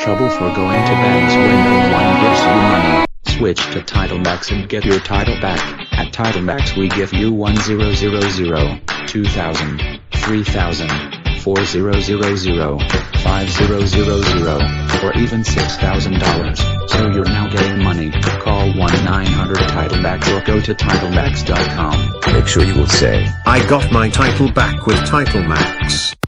trouble for going to banks when no one gives you money? Switch to TitleMax and get your title back. At TitleMax we give you 1000, 2000, 3000, 4000, 5000, or even $6,000. So you're now getting money. Call 1-900-TitleMax or go to TitleMax.com. Make sure you will say, "I got my title back with TitleMax."